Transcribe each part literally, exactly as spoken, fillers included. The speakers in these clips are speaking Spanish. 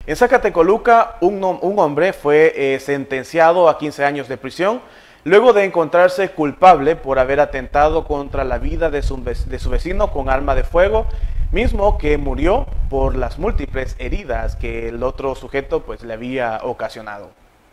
En Zacatecoluca, un, un hombre fue eh, sentenciado a quince años de prisión luego de encontrarse culpable por haber atentado contra la vida de su, de su vecino con arma de fuego, mismo que murió por las múltiples heridas que el otro sujeto pues, le había ocasionado.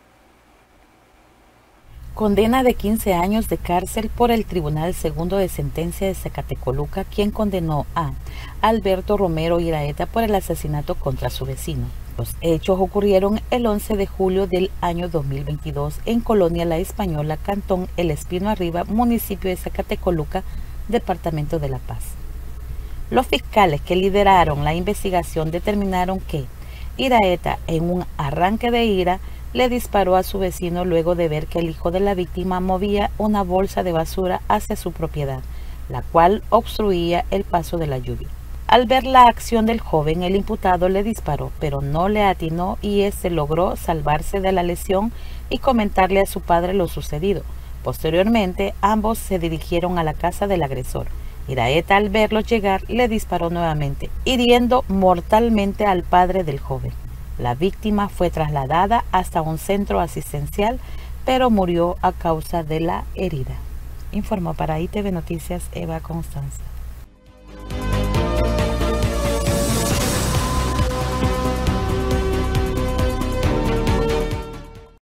Condena de quince años de cárcel por el Tribunal Segundo de Sentencia de Zacatecoluca, quien condenó a Alberto Romero Iraeta por el asesinato contra su vecino. Los hechos ocurrieron el once de julio del año dos mil veintidós en Colonia La Española, Cantón El Espino Arriba, municipio de Zacatecoluca, departamento de La Paz. Los fiscales que lideraron la investigación determinaron que Iraeta, en un arranque de ira, le disparó a su vecino luego de ver que el hijo de la víctima movía una bolsa de basura hacia su propiedad, la cual obstruía el paso de la lluvia. Al ver la acción del joven, el imputado le disparó, pero no le atinó y éste logró salvarse de la lesión y comentarle a su padre lo sucedido. Posteriormente, ambos se dirigieron a la casa del agresor. Iraeta, al verlos llegar, le disparó nuevamente, hiriendo mortalmente al padre del joven. La víctima fue trasladada hasta un centro asistencial, pero murió a causa de la herida. Informó para I T V Noticias Eva Constanza.